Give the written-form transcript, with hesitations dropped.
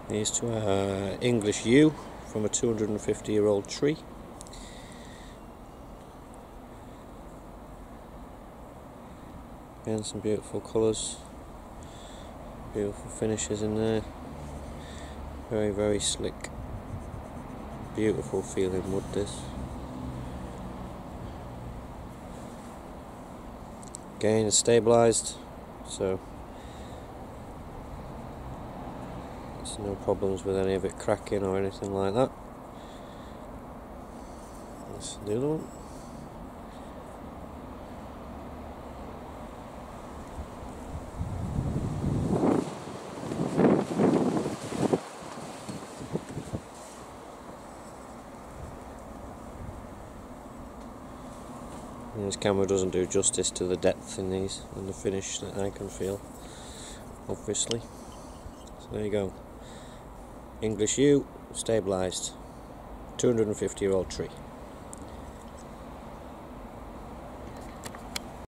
These two are English yew from a 250-year-old tree. Again, some beautiful colours, beautiful finishes in there. Very, very slick. Beautiful feeling wood this. Again, it's stabilised, so there's no problems with any of it cracking or anything like that. That's the other one. This camera doesn't do justice to the depth in these and the finish that I can feel, obviously. So there you go. English yew, stabilised, 250-year-old tree.